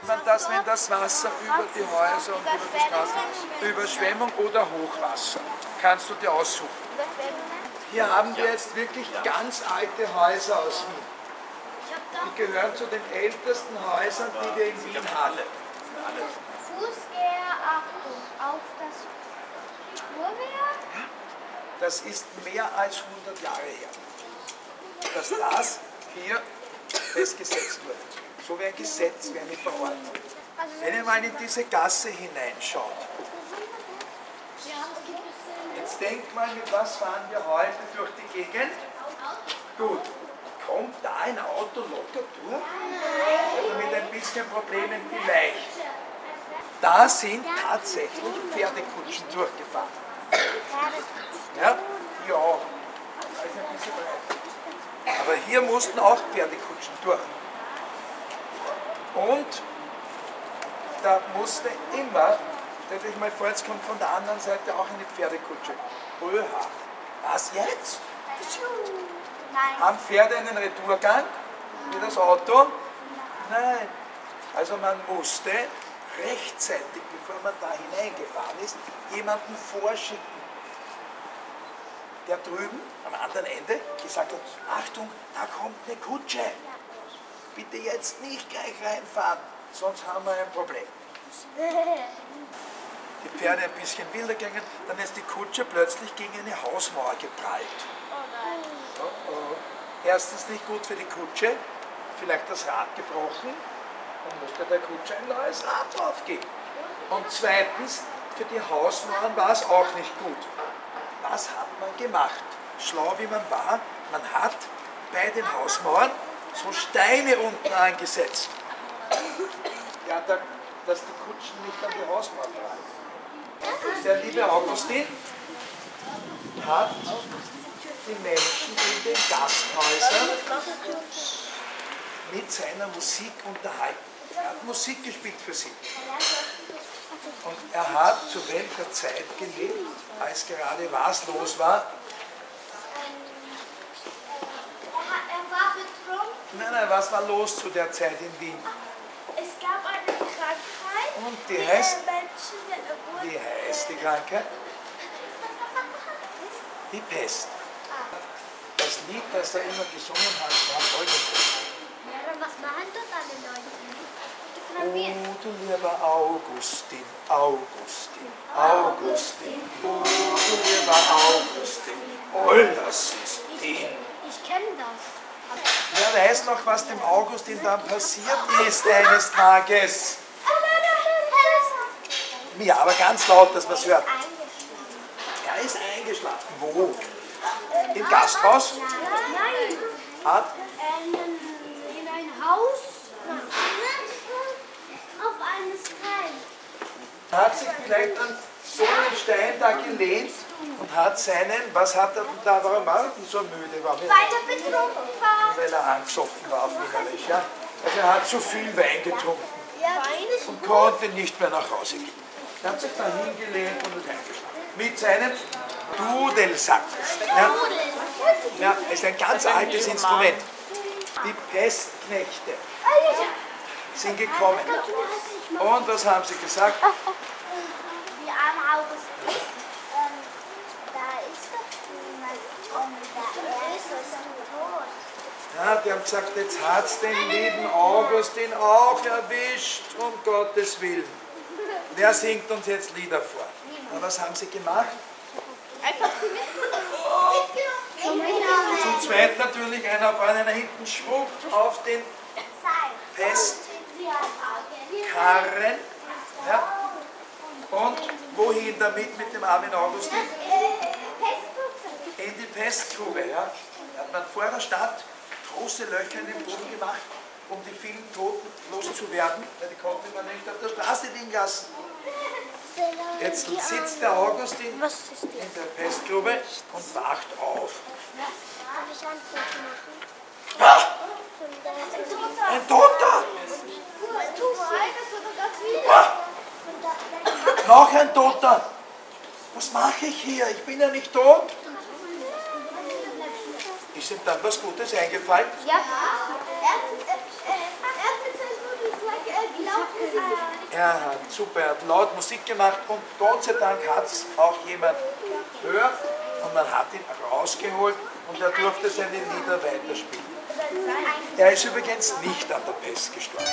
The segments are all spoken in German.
man das, wenn das Wasser über die Häuser und über die Straßen, Überschwemmung oder Hochwasser, kannst du dir aussuchen. Hier haben wir jetzt wirklich ganz alte Häuser aus Wien. Die gehören zu den ältesten Häusern, die wir in Wien haben. Fußgängerachtung auf das Fuhrwerk. Das ist mehr als 100 Jahre her, dass das hier festgesetzt wurde. So wie ein Gesetz, wie eine Verordnung. Wenn ihr mal in diese Gasse hineinschaut, jetzt denkt mal, mit was fahren wir heute durch die Gegend? Gut, kommt da ein Auto locker durch? Also mit ein bisschen Problemen vielleicht. Da sind tatsächlich Pferdekutschen durchgefahren. Ja, hier auch. Da ist ein bisschen breit. Aber hier mussten auch Pferdekutschen durch. Und da musste immer, stellt euch mal vor, jetzt kommt von der anderen Seite auch eine Pferdekutsche. Oha, was jetzt? Nein. Haben Pferde einen Retourgang wie das Auto? Nein. Also man musste rechtzeitig, bevor man da hineingefahren ist, jemanden vorschicken, der drüben am anderen Ende gesagt hat, Achtung, da kommt eine Kutsche. Bitte jetzt nicht gleich reinfahren, sonst haben wir ein Problem. Die Pferde ein bisschen wilder gegangen, dann ist die Kutsche plötzlich gegen eine Hausmauer geprallt. Oh oh. Erstens nicht gut für die Kutsche, vielleicht das Rad gebrochen, dann musste der Kutscher ein neues Rad draufgeben. Und zweitens, für die Hausmauern war es auch nicht gut. Was hat man gemacht? Schlau wie man war, man hat bei den Hausmauern so Steine unten angesetzt. Ja, dass die Kutschen nicht an die Hausmauer prallen. Der liebe Augustin hat die Menschen in den Gasthäusern mit seiner Musik unterhalten. Er hat Musik gespielt für sie. Und er hat zu welcher Zeit gelebt, als gerade was los war? Er war betrunken. Nein, was war los zu der Zeit in Wien? Es gab eine Krankheit. Und die heißt? Menschen Wie heißt die Krankheit? Die Pest. Das Lied, das er immer gesungen hat, war folgendes. Ja, was machen dort alle Leute? Oh, du lieber Augustin, Augustin, Augustin, oh, du lieber Augustin, oh, lass es gehen. Ich kenne das. Wer weiß noch, was dem Augustin dann passiert ist eines Tages? Ja, aber ganz laut, dass man es hört. Er ist eingeschlafen. Wo? Im Gasthaus? Nein. Hat? In ein Haus. Auf einem Stein. Hat sich vielleicht an so einen Stein da gelehnt und hat seinen, was hat er denn da, warum war er denn so müde? Weil er betrunken war. Weil er angesoffen war auf Wienerisch, ja. Also er hat zu viel Wein getrunken Ja, Wein ist und konnte nicht mehr nach Hause gehen. Er hat sich da hingelehnt und ist eingeschlafen. Mit seinem Dudelsack. Ja, ja, ist ein ganz altes Instrument. Die Pestknechte sind gekommen. Und was haben sie gesagt? Die arme Augustin. Da ist doch niemand. Der ist tot. Ja, die haben gesagt, jetzt hat es den lieben Augustin auch erwischt, um Gottes Willen. Wer singt uns jetzt Lieder vor? Na, was haben sie gemacht? Einfach Zum Zweiten natürlich einer auf einer hinten Schwung auf den Pestkarren. Ja. Und wohin damit mit dem armen Augustin? In die Pestgrube. Ja. Da hat man vor der Stadt große Löcher in den Boden gemacht, um die vielen Toten loszuwerden, weil die konnte man nicht auf der Straße liegen lassen. Jetzt sitzt der Augustin in der Pestgrube und wacht auf. Ah, ein Toter! Ah, noch ein Toter! Was mache ich hier? Ich bin ja nicht tot. Ist ihm dann was Gutes eingefallen? Ja. Er hat mit seinem Bruder gesagt, er glaubt Er hat super, er hat laut Musik gemacht und Gott sei Dank hat es auch jemand gehört und man hat ihn rausgeholt und er durfte seine Lieder weiterspielen. Er ist übrigens nicht an der Pest gestorben.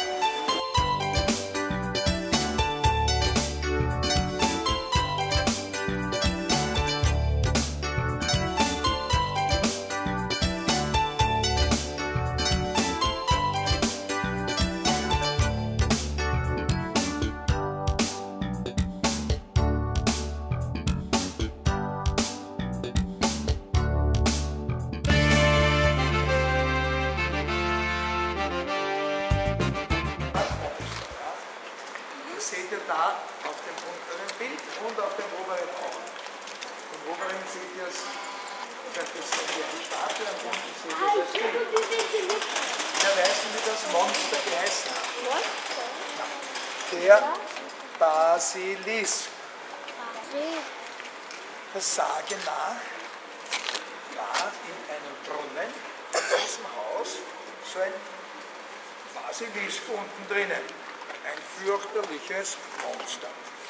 Seht ihr da auf dem unteren Bild und auf dem oberen auch. Im oberen seht ihr es, das ist eine Statue, am unten seht ihr das Bild. Wer weiß, wie das Monster geheißen hat? Der Basilisk. Der Sage nach war in einem Brunnen in diesem Haus so ein Basilisk unten drinnen. Ein fürchterliches Monster.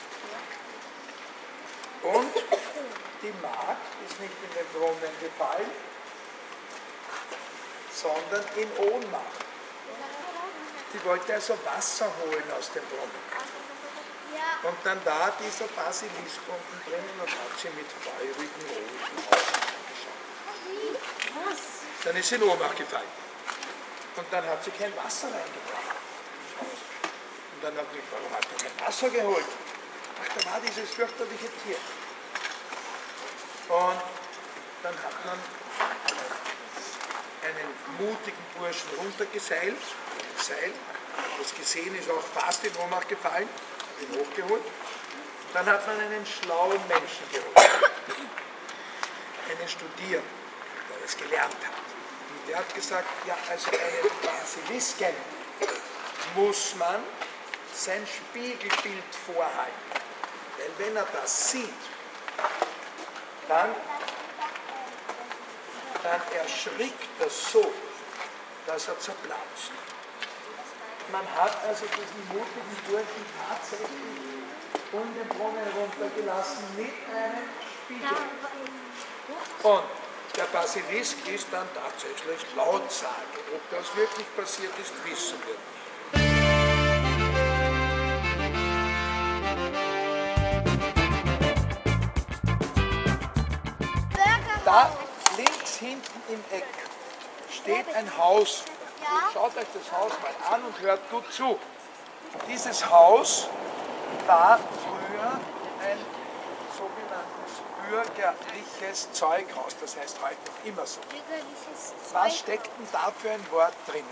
Und die Magd ist nicht in den Brunnen gefallen, sondern in Ohnmacht. Die wollte also Wasser holen aus dem Brunnen. Und dann war dieser Basilisk unten drinnen und hat sie mit feurigen roten Augen angeschaut. Dann ist sie in Ohnmacht gefallen. Und dann hat sie kein Wasser reingebracht. Und dann hat sie gefragt, warum hat sie kein Wasser geholt? Ach, da war dieses fürchterliche Tier. Und dann hat man einen mutigen Burschen runtergeseilt, ein Seil, das gesehen ist auch fast in Ohnmacht gefallen, ihn hochgeholt. Dann hat man einen schlauen Menschen geholt, einen Studierenden, der das gelernt hat. Und der hat gesagt, ja, also einen Basilisken muss man sein Spiegelbild vorhalten. Weil wenn er das sieht, dann erschrickt er so, dass er zerplatzt. Man hat also diesen mutigen Burschen tatsächlich um den Brunnen heruntergelassen mit einem Spiegel. Und der Basilisk ist dann tatsächlich Lautsage. Ob das wirklich passiert ist, wissen wir nicht. Da links hinten im Eck steht ein Haus. Schaut euch das Haus mal an und hört gut zu. Dieses Haus war früher ein sogenanntes bürgerliches Zeughaus. Das heißt heute noch immer so. Was steckt denn da für ein Wort drinnen?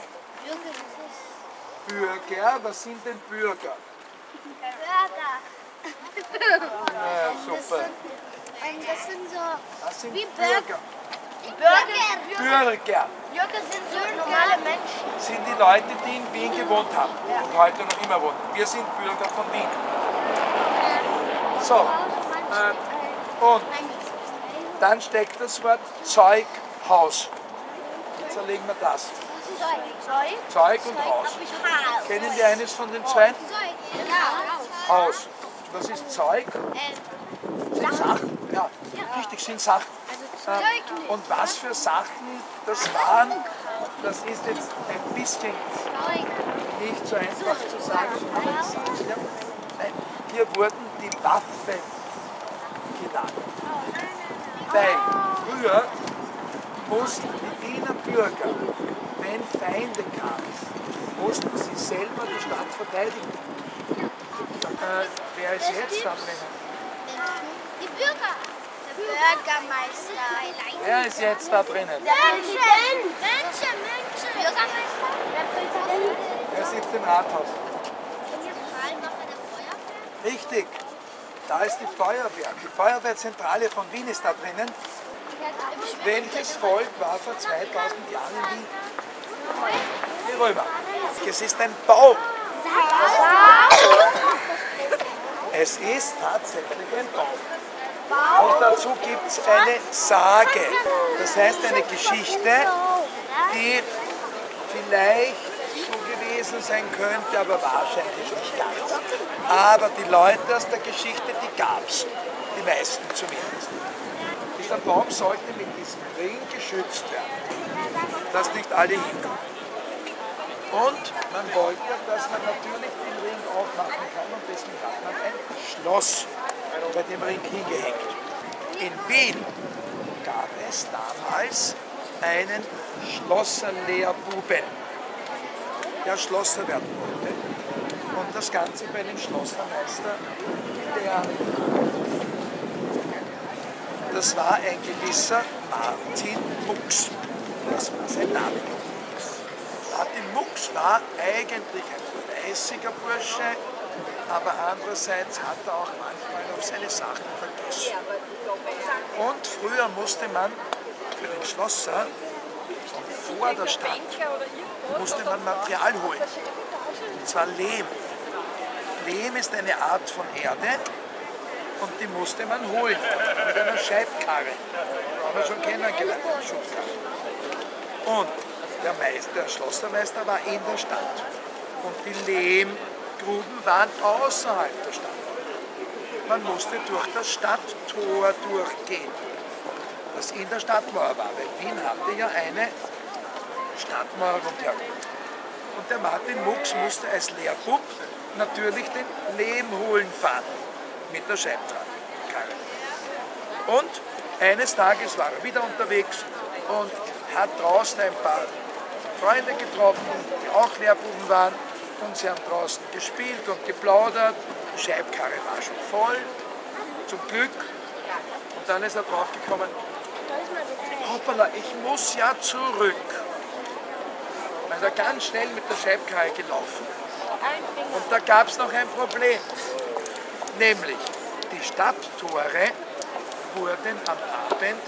Bürger, was sind denn Bürger? Ja, super. Das sind so Das sind wie Bürger. Bürger. Bürger sind so normale Menschen. sind die Leute, die in Wien gewohnt haben und heute noch immer wohnen. Wir sind Bürger von Wien. So, und dann steckt das Wort Zeughaus. Jetzt zerlegen wir das. Zeug und Haus. Kennen wir eines von den zwei? Haus. Was ist Zeug? Sind Sachen. Ja, richtig, sind Sachen. Und was für Sachen das waren, das ist jetzt ein bisschen nicht so einfach zu sagen. Nein, hier wurden die Waffen gelagert. Weil früher mussten die Wiener Bürger, wenn Feinde kamen, mussten sie selber die Stadt verteidigen. Wer ist jetzt da drinnen? Die Bürger. Der Bürgermeister. Wer ist jetzt da drinnen? Menschen. Bürgermeister. Der Präsident. Wer sitzt im Rathaus? Richtig, da ist die Feuerwehr. Die Feuerwehrzentrale von Wien ist da drinnen. Welches Volk war vor 2000 Jahren in Wien? Die Römer. Es ist ein Baum. Es ist tatsächlich ein Baum. Und dazu gibt es eine Sage. Das heißt eine Geschichte, die vielleicht so gewesen sein könnte, aber wahrscheinlich nicht ganz. Aber die Leute aus der Geschichte, die gab es, die meisten zumindest. Dieser Baum sollte mit diesem Ring geschützt werden, dass nicht alle hinkommen. Und man wollte, dass man natürlich den Ring aufmachen kann und deswegen hat man ein Schloss bei dem Ring hingehängt. In Wien gab es damals einen Schlosserlehrbuben, der Schlosser werden wollte und das Ganze bei dem Schlossermeister das war ein gewisser Martin Mux. Das war sein Name. Martin Mux war eigentlich ein fleißiger Bursche, aber andererseits hat er auch manchmal auf seine Sachen vergessen. Und früher musste man für den Schlosser vor der Stadt musste man Material holen, und zwar Lehm. Lehm ist eine Art von Erde und die musste man holen mit einer Scheibkarre. Haben wir schon kennengelernt, eine Schubkarre. Und der Schlossermeister war in der Stadt und die Lehmgruben waren außerhalb der Stadt. Man musste durch das Stadttor durchgehen, das in der Stadtmauer war, weil Wien hatte ja eine Stadtmauer rundherum. Und der Martin Mux musste als Lehrbub natürlich den Lehm holen fahren mit der Scheibkarre. Und eines Tages war er wieder unterwegs und hat draußen ein paar Freunde getroffen, die auch Lehrbuben waren, und sie haben draußen gespielt und geplaudert. Die Scheibkarre war schon voll, zum Glück. Und dann ist er draufgekommen, hoppala, ich muss ja zurück. Dann ist er ganz schnell mit der Scheibkarre gelaufen. Und da gab es noch ein Problem, nämlich die Stadttore wurden am Abend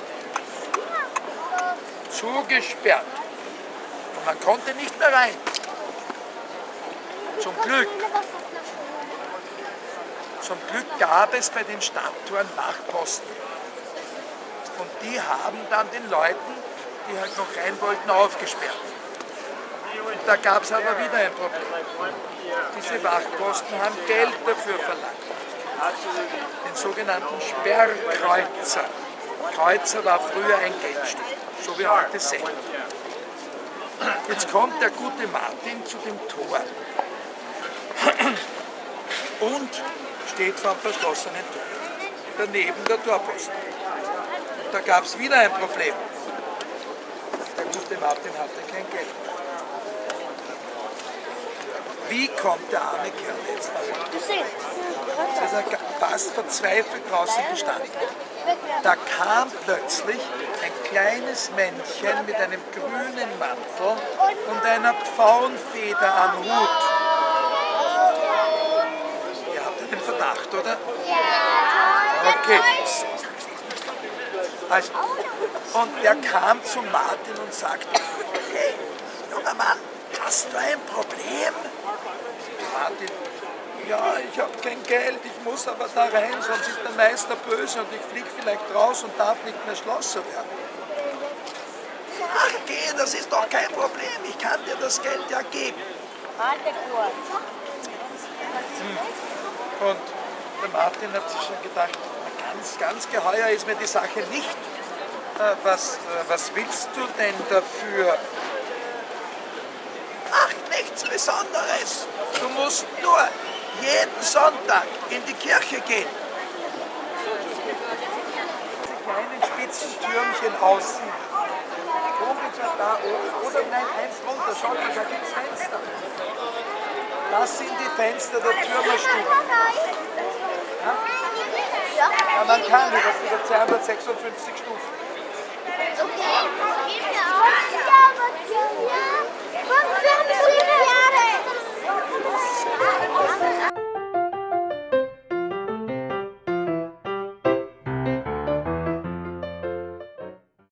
zugesperrt und man konnte nicht mehr rein. Zum Glück gab es bei den Stadttoren Wachposten und die haben dann den Leuten, die halt noch rein wollten, aufgesperrt. Und da gab es aber wieder ein Problem. Diese Wachposten haben Geld dafür verlangt, den sogenannten Sperrkreuzer. Kreuzer war früher ein Geldstück, so wie heute Cent. Jetzt kommt der gute Martin zu dem Tor und steht vor dem verschlossenen Tor, daneben der Torposten. Da gab es wieder ein Problem. Der gute Martin hatte kein Geld. Wie kommt der arme Kerl jetzt rein? Also er fast verzweifelt draußen gestanden. Da kam plötzlich ein kleines Männchen mit einem grünen Mantel und einer Pfauenfeder am Hut. Ihr habt einen Verdacht, oder? Ja. Okay. Also, und er kam zu Martin und sagte, hey, junger Mann, hast du ein Problem? Martin, ja, ich habe kein Geld, ich muss aber da rein, sonst ist der Meister böse und ich fliege vielleicht raus und darf nicht mehr Schlosser werden. Ach geh, das ist doch kein Problem, ich kann dir das Geld ja geben. Und der Martin hat sich schon gedacht, ganz geheuer ist mir die Sache nicht. Was willst du denn dafür? Ach, nichts Besonderes. Du musst nur jeden Sonntag in die Kirche gehen. Diese kleinen spitzen Türmchen außen. Ungefähr da oben. Oder nein, eins runter. Schau mal, da gibt es Fenster. Das sind die Fenster der Türmerstube. Ja? Ja, man kann über 256 Stufen.